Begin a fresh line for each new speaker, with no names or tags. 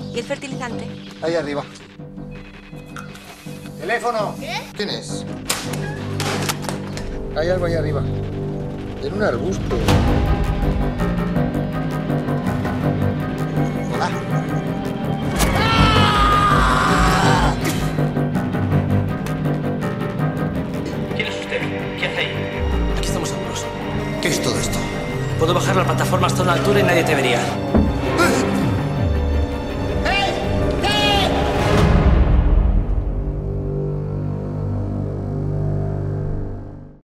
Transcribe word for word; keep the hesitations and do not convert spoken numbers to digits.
¿Y el fertilizante?
Ahí arriba.
¡Teléfono!
¿Qué?
¿Quién es? Hay algo ahí arriba. En un arbusto. Hola.
¿Quién es usted? ¿Qué hace ahí? Aquí estamos seguros.
¿Qué es todo esto?
Puedo bajar la plataforma hasta una altura y nadie te vería.